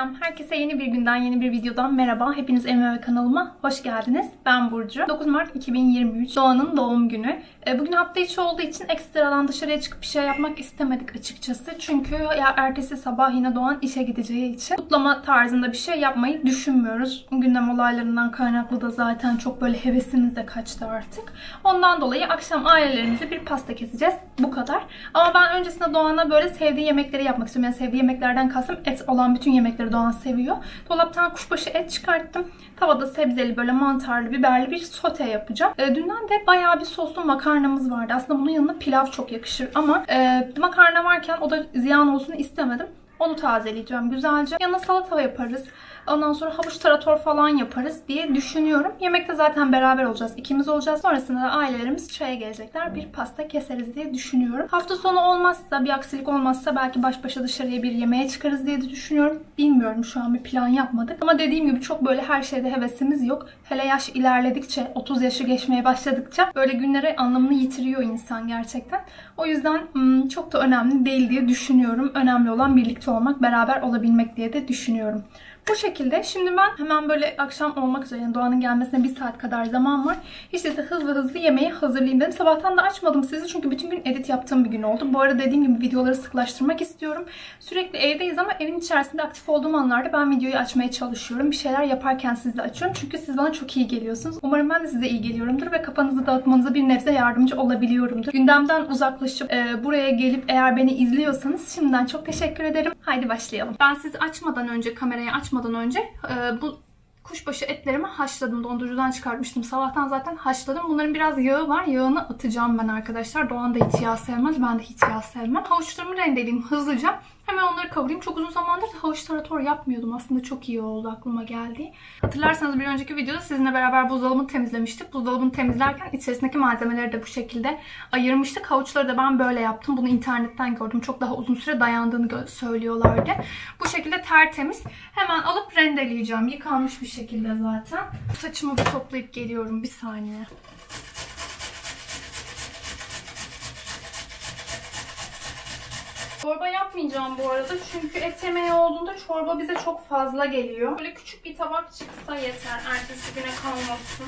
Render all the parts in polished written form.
Selam, herkese yeni bir günden, yeni bir videodan merhaba. Hepiniz evime ve kanalıma hoş geldiniz. Ben Burcu. 9 Mart 2023, Doğan'ın doğum günü. Bugün hafta içi olduğu için ekstradan dışarıya çıkıp bir şey yapmak istemedik açıkçası. Çünkü ertesi sabah yine Doğan işe gideceği için kutlama tarzında bir şey yapmayı düşünmüyoruz. Gündem olaylarından kaynaklı da zaten çok böyle hevesimiz de kaçtı artık. Ondan dolayı akşam ailelerimize bir pasta keseceğiz. Bu kadar. Ama ben öncesinde Doğan'a böyle sevdiği yemekleri yapmak istiyorum. Yani sevdiği yemeklerden kastım et olan bütün yemekleri Doğan seviyor. Dolaptan kuşbaşı et çıkarttım. Tavada sebzeli böyle mantarlı, biberli bir sote yapacağım. Dünden de bayağı bir soslu makarnamız vardı. Aslında bunun yanına pilav çok yakışır ama makarna varken o da ziyan olsun istemedim. Onu tazeleyeceğim güzelce. Yanına salata yaparız. Ondan sonra havuç tarator falan yaparız diye düşünüyorum. Yemekte zaten beraber olacağız. İkimiz olacağız. Sonrasında da ailelerimiz çaya gelecekler. Bir pasta keseriz diye düşünüyorum. Hafta sonu olmazsa, bir aksilik olmazsa belki baş başa dışarıya bir yemeğe çıkarız diye de düşünüyorum. Bilmiyorum, şu an bir plan yapmadık. Ama dediğim gibi çok böyle her şeyde hevesimiz yok. Hele yaş ilerledikçe, 30 yaşı geçmeye başladıkça böyle günlere anlamını yitiriyor insan gerçekten. O yüzden çok da önemli değil diye düşünüyorum. Önemli olan birlikte olmak, beraber olabilmek diye de düşünüyorum. Bu şekilde. Şimdi ben hemen böyle akşam olmak üzere, yani Doğan'ın gelmesine 1 saat kadar zaman var. İşte hızlı yemeği hazırlayayım dedim. Sabahtan da açmadım sizi çünkü bütün gün edit yaptığım bir gün oldu. Bu arada dediğim gibi videoları sıklaştırmak istiyorum. Sürekli evdeyiz ama evin içerisinde aktif olduğum anlarda ben videoyu açmaya çalışıyorum. Bir şeyler yaparken sizle açıyorum. Çünkü siz bana çok iyi geliyorsunuz. Umarım ben de size iyi geliyorumdur ve kafanızı dağıtmanıza bir nebze yardımcı olabiliyorumdur. Gündemden uzaklaşıp buraya gelip eğer beni izliyorsanız şimdiden çok teşekkür ederim. Haydi başlayalım. Ben sizi açmadan önce, kamerayı açmadan önce bu kuşbaşı etlerimi haşladım. Dondurucudan çıkartmıştım. Sabahtan zaten haşladım. Bunların biraz yağı var. Yağını atacağım ben arkadaşlar. Doğan da hiç yağ sevmez. Ben de hiç yağ sevmem. Havuçlarımı rendeleyeyim hızlıca. Hemen onları kavurayım. Çok uzun zamandır havuç tarator yapmıyordum. Aslında çok iyi oldu, aklıma geldi. Hatırlarsanız bir önceki videoda sizinle beraber buzdolabını temizlemiştik. Buzdolabını temizlerken içerisindeki malzemeleri de bu şekilde ayırmıştık. Havuçları da ben böyle yaptım. Bunu internetten gördüm. Çok daha uzun süre dayandığını söylüyorlardı. Bu şekilde tertemiz. Hemen alıp rendeleyeceğim. Yıkanmış bir şekilde zaten. Saçımı bir toplayıp geliyorum. Bir saniye. Çorba yapmayacağım bu arada çünkü et yemeği olduğunda çorba bize çok fazla geliyor. Böyle küçük bir tabak çıksa yeter, ertesi güne kalmasın.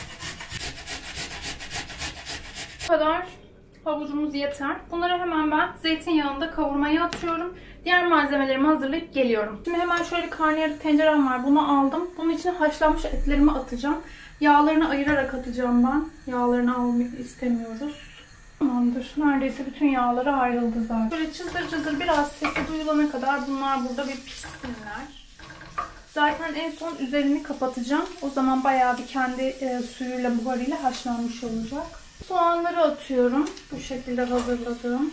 Bu kadar havucumuz yeter. Bunları hemen ben zeytinyağında kavurmaya atıyorum. Diğer malzemelerimi hazırlayıp geliyorum. Şimdi hemen şöyle bir karnıyarık tencerem var. Bunu aldım. Bunun içine haşlanmış etlerimi atacağım. Yağlarını ayırarak atacağım ben. Yağlarını almak istemiyoruz. Tamamdır. Neredeyse bütün yağları ayrıldı zaten. Böyle cızır cızır biraz sesi duyulana kadar bunlar burada bir pişsinler. Zaten en son üzerini kapatacağım. O zaman bayağı bir kendi suyuyla, buharıyla haşlanmış olacak. Soğanları atıyorum. Bu şekilde hazırladığım.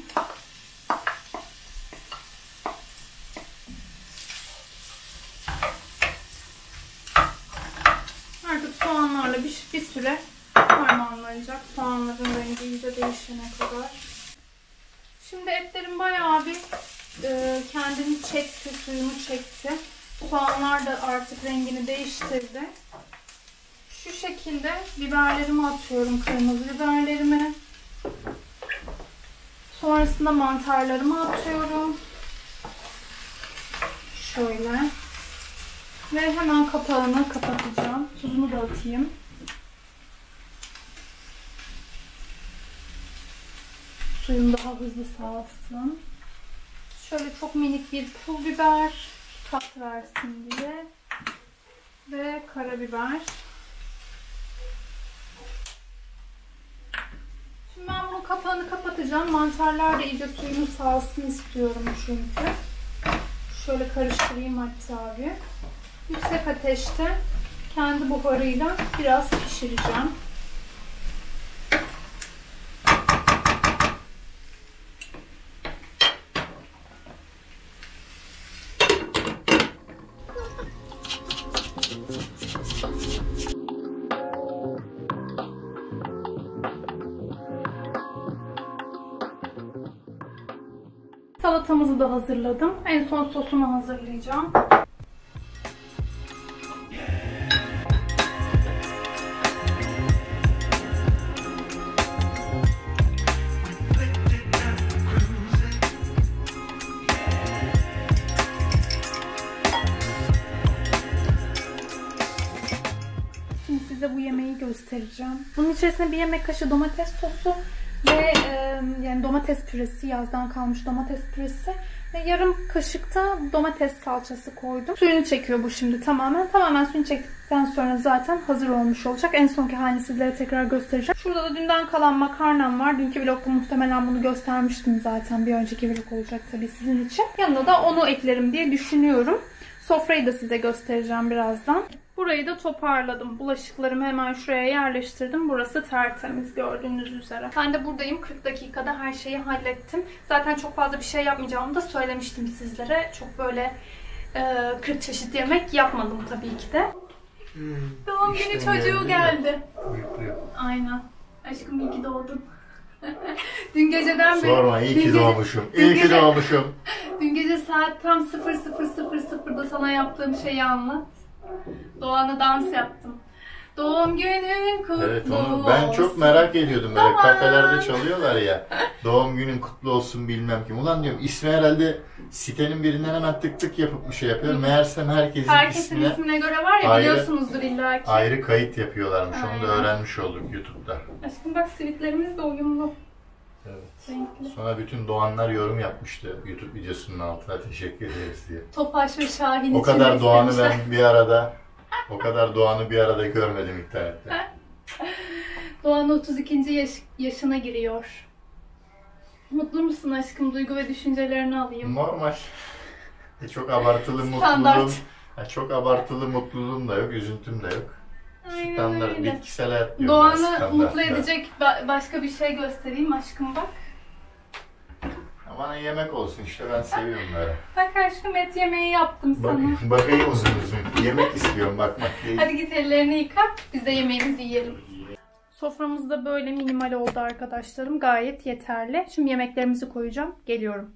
Artık soğanlarla bir süre harmanlanacak. Soğanların rengi iyice değişene kadar. Şimdi etlerim bayağı bir kendini çekti, suyunu çekti. Soğanlar da artık rengini değiştirdi. Şu şekilde biberlerimi atıyorum, kırmızı biberlerimi. Sonrasında mantarlarımı atıyorum. Şöyle. Ve hemen kapağını kapatacağım. Tuzunu da atayım. Suyum daha hızlı salsın. Şöyle çok minik bir pul biber, tat versin diye. Ve karabiber. Şimdi ben bunun kapağını kapatacağım. Mantarlar da iyice suyunu salsın istiyorum çünkü. Şöyle karıştırayım hatta bir. Yüksek ateşte kendi buharıyla biraz pişireceğim. Salatamızı da hazırladım. En son sosunu hazırlayacağım. size bu yemeği göstereceğim. Bunun içerisine bir yemek kaşığı domates sosu ve yani domates püresi, yazdan kalmış domates püresi ve yarım kaşık da domates salçası koydum. Suyunu çekiyor bu şimdi tamamen. Tamamen suyunu çektikten sonra zaten hazır olmuş olacak. En sonki halini sizlere tekrar göstereceğim. Şurada da dünden kalan makarnam var. Dünkü vlogda muhtemelen bunu göstermiştim zaten. Bir önceki vlog olacak tabii sizin için. Yanına da onu eklerim diye düşünüyorum. Sofrayı da size göstereceğim birazdan. Burayı da toparladım. Bulaşıklarımı hemen şuraya yerleştirdim. Burası tertemiz gördüğünüz üzere. Ben de buradayım. 40 dakikada her şeyi hallettim. Zaten çok fazla bir şey yapmayacağımı da söylemiştim sizlere. Çok böyle 40 çeşit yemek yapmadım tabii ki de. Doğum günü çocuğu geldi. Aynen. Aşkım iyi ki doğdun. Dün geceden beri... Sorma, iyi ki doğmuşum. İyi ki doğmuşum. Dün gece saat tam 00:00'da sana yaptığım şeyi anlat. Doğan'a dans yaptım. Doğum günün kutlu olsun. Evet, onu ben çok merak ediyordum. Böyle kafelerde çalıyorlar ya. Doğum günün kutlu olsun bilmem kim. Ulan diyorum, ismi herhalde sitenin birinden hemen tık tık yapıp bir şey yapıyor. Meğersem herkesin ismine göre var ya, biliyorsunuzdur illa ki. Ayrı kayıt yapıyorlarmış. Aynen. Onu da öğrenmiş olduk YouTube'da. Aşkım bak, sivitlerimiz de uyumlu. Evet. Renkli. Sonra bütün doğanlar yorum yapmıştı YouTube videosunun altına, teşekkür ederiz diye. Tofaş ve Şahin O için kadar Doğan'ı istemişler. ben o kadar Doğan'ı bir arada görmedim internette. Doğan 32. yaşına giriyor. Mutlu musun aşkım? Duygu ve düşüncelerini alayım. Normal. Çok abartılı Standart. mutluluğum. Çok abartılı mutluluğum da yok, üzüntüm de yok. Aynen Standart, öyle. bitkisel hayat diyorum. Doğan'ı mutlu edecek başka bir şey göstereyim aşkım, bak. Bana yemek olsun işte, ben seviyorum böyle. Bak aşkım, et yemeği yaptım sana. Bakayım uzun uzun. Yemek istiyorum, bakmak değil. Hadi git ellerini yıka, biz de yemeğimizi yiyelim. Soframız da böyle minimal oldu arkadaşlarım. Gayet yeterli. Şimdi yemeklerimizi koyacağım. Geliyorum.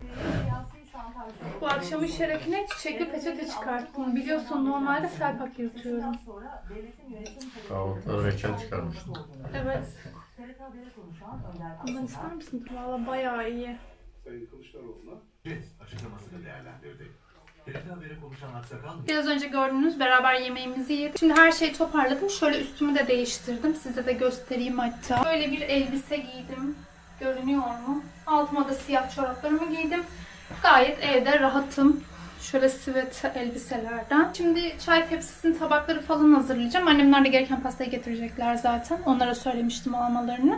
Bu akşamın şerefine çiçekli peçete çıkarttım. Biliyorsun normalde selpak yırtıyorum. Kahvaltıda reçel çıkarmıştım. Evet. Bundan ister misin? Valla bayağı iyi. Sayın Kılıçdaroğlu'na açıklamasını değerlendirdi. Biraz önce gördüğünüz beraber yemeğimizi yedik. Şimdi her şeyi toparladım. Şöyle üstümü de değiştirdim. Size de göstereyim hatta. Böyle bir elbise giydim. Görünüyor mu? Altıma da siyah çoraplarımı giydim. Gayet evde rahatım. Şöyle sivet elbiselerden. Şimdi çay tepsisinin tabakları falan hazırlayacağım. Annemler de gereken pastayı getirecekler zaten. Onlara söylemiştim almalarını.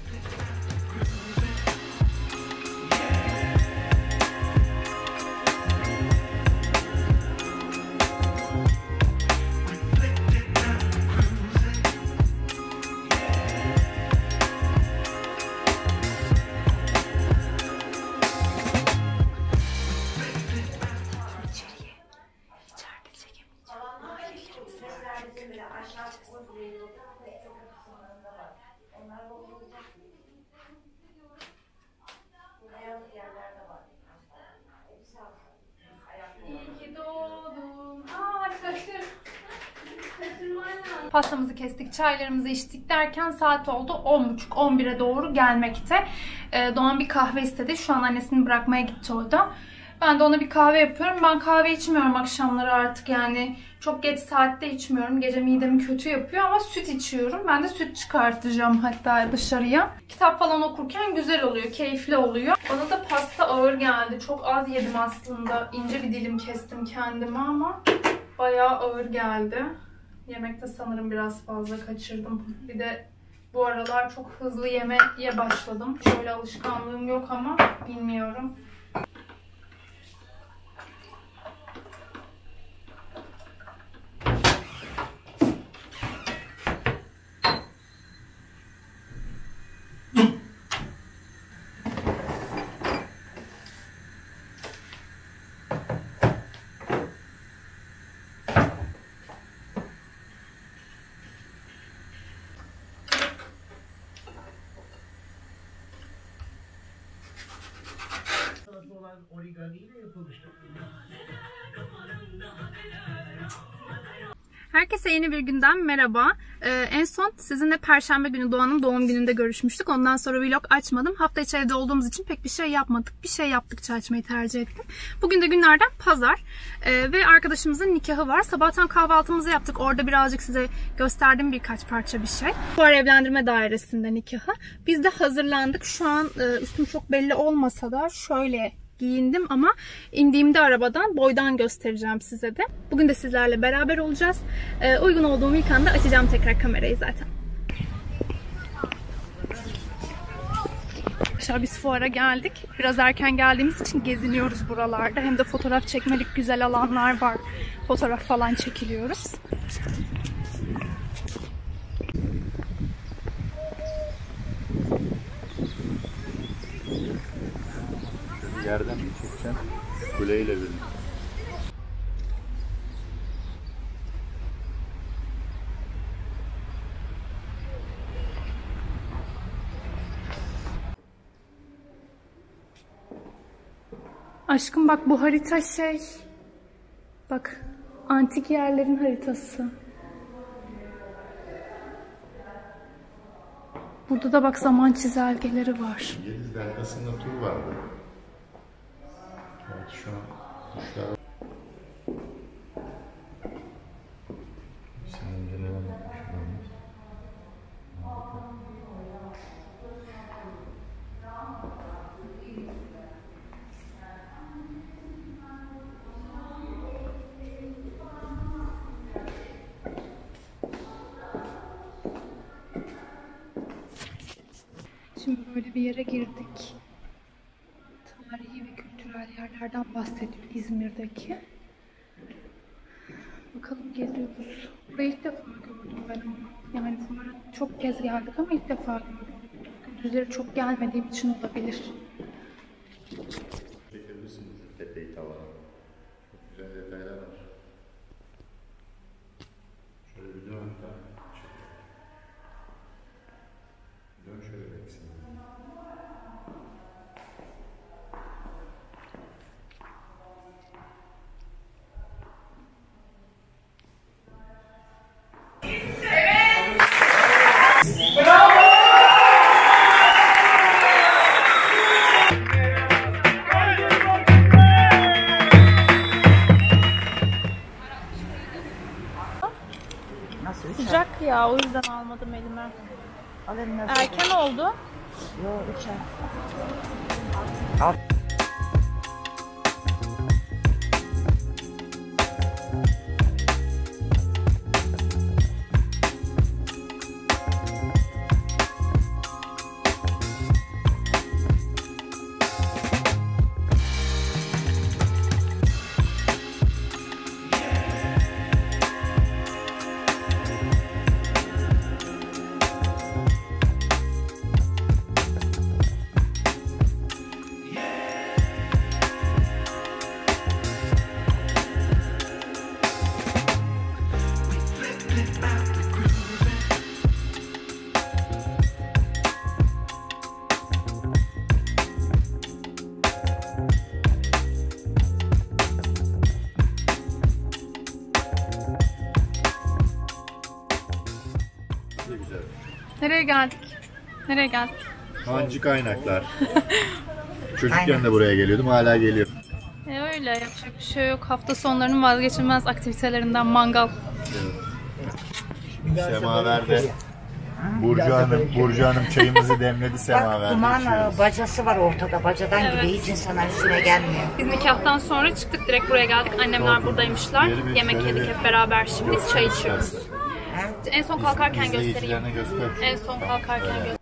Pastamızı kestik, çaylarımızı içtik derken saat oldu 10.30-11'e doğru gelmekte. Doğan bir kahve istedi. Şu an annesini bırakmaya gitti orada. Ben de ona bir kahve yapıyorum. Ben kahve içmiyorum akşamları artık, yani çok geç saatte içmiyorum. Gece midemi kötü yapıyor ama süt içiyorum. Ben de süt çıkartacağım hatta dışarıya. Kitap falan okurken güzel oluyor, keyifli oluyor. Bana da pasta ağır geldi. Çok az yedim aslında. İnce bir dilim kestim kendime ama bayağı ağır geldi. Yemekte sanırım biraz fazla kaçırdım. Bir de bu aralar çok hızlı yemeye başladım. Şöyle alışkanlığım yok ama bilmiyorum. olan origamiyle yapılmıştır. Herkese yeni bir günden merhaba. En son sizinle Perşembe günü Doğan'ın doğum gününde görüşmüştük. Ondan sonra vlog açmadım. Hafta içi evde olduğumuz için pek bir şey yapmadık. Bir şey yaptıkça açmayı tercih ettim. Bugün de günlerden pazar. Ve arkadaşımızın nikahı var. Sabahtan kahvaltımızı yaptık. Orada birazcık size gösterdim birkaç parça bir şey. Fuar Evlendirme Dairesi'nde nikahı. Biz de hazırlandık. Şu an üstüm çok belli olmasa da şöyle giyindim ama indiğimde arabadan boydan göstereceğim size de. Bugün de sizlerle beraber olacağız. Uygun olduğum ilk anda açacağım tekrar kamerayı zaten. Arkadaşlar biz fuara geldik. Biraz erken geldiğimiz için geziniyoruz buralarda. Hem de fotoğraf çekmelik güzel alanlar var. Fotoğraf falan çekiliyoruz. Yerden bir çekeceğim. Kuleyle birlikte. Aşkım bak bu harita şey. Bak antik yerlerin haritası. Burada da bak zaman çizelgeleri var. Yediz Deltası'nda tur vardı. Evet şu an kuşlar. Şimdi böyle bir yere girdik. Tarihi ve kültürel yerlerden bahsediyor İzmir'deki. Bakalım geziyoruz. Burayı ilk defa gördüm ben ama. Yani fuara çok kez geldik ama ilk defa gördüm. Gündüzleri çok gelmediğim için olabilir. Çekebilirsiniz tepeyi tavana. Çok güzel detaylar var. Şöyle bir dön hatta. Dön şöyle beksin. Sıcak ya o yüzden almadım elime. Erken oldu. Yok içer. Güzel. Nereye geldik? Nereye geldik? Hancı kaynaklar. Çocukken de buraya geliyordum, hala geliyorum. Öyle yapacak bir şey yok. Hafta sonlarının vazgeçilmez aktivitelerinden mangal. Semaverde Burcu Hanım çayımızı demledi semaverde. Duman içiyoruz. bacası var ortada. Bacadan gidiyor. Hiç insanlar üstüne gelmiyor. Biz nikahtan sonra çıktık direkt buraya geldik. Annemler buradaymışlar. Yemek yedik hep beraber şimdi. Çay içiyoruz. En son kalkarken göstereyim. İzleyicilerine göster. En son kalkarken göstereyim.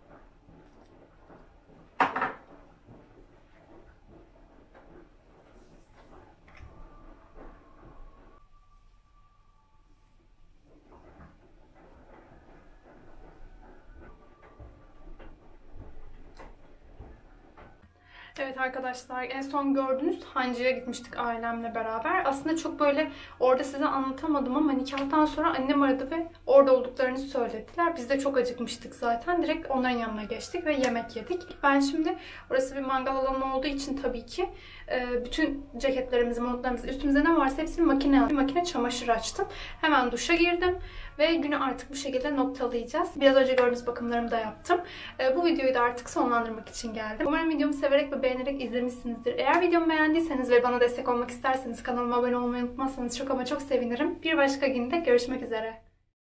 Evet arkadaşlar, en son gördüğünüz Hancı'ya gitmiştik ailemle beraber. Aslında çok böyle orada size anlatamadım ama nikahtan sonra annem aradı ve orada olduklarını söylediler. Biz de çok acıkmıştık zaten. Direkt onların yanına geçtik ve yemek yedik. Ben şimdi, orası bir mangal alanı olduğu için tabii ki bütün ceketlerimizi, montlarımızı, üstümüzde ne varsa hepsini makine çamaşır açtım. Hemen duşa girdim ve günü artık bu şekilde noktalayacağız. Biraz önce gördüğünüz bakımlarımı da yaptım. Bu videoyu da artık sonlandırmak için geldim. Umarım videomu severek ve beğenerek izlemişsinizdir. Eğer videomu beğendiyseniz ve bana destek olmak isterseniz kanalıma abone olmayı unutmazsanız çok ama çok sevinirim. Bir başka günde görüşmek üzere.